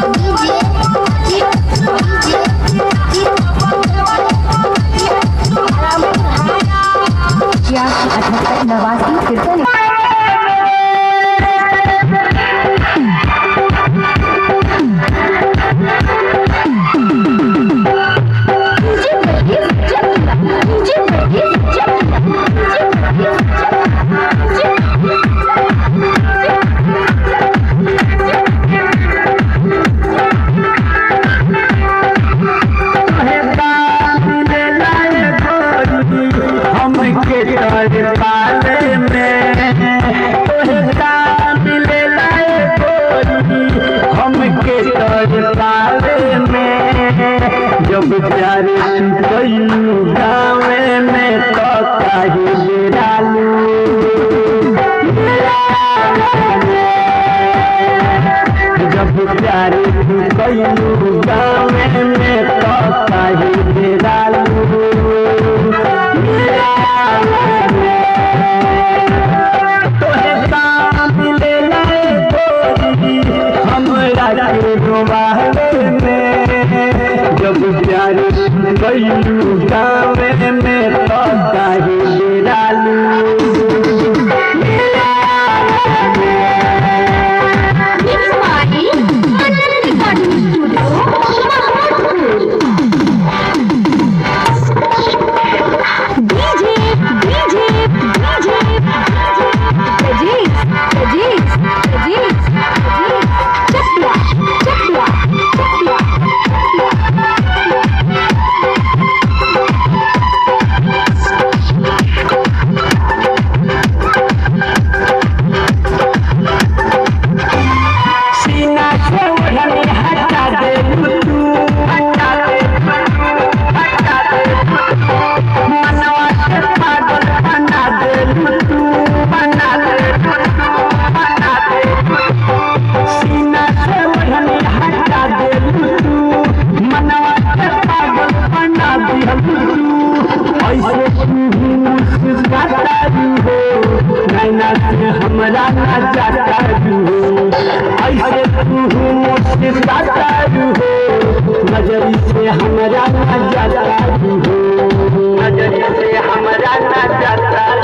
जब प्यार गाँव में तो काहे डालू जब प्यार गाँव में तो काहे डालू तोहे काम ले लाए गोरी हमरा के डुबावे में जब प्यार गाँव में तो काहे डालू हमरा ना जाता हो ऐसे तू मुझसे जाता हो नजरी से हमरा ना जाता हो नजरी से हमरा ना जाता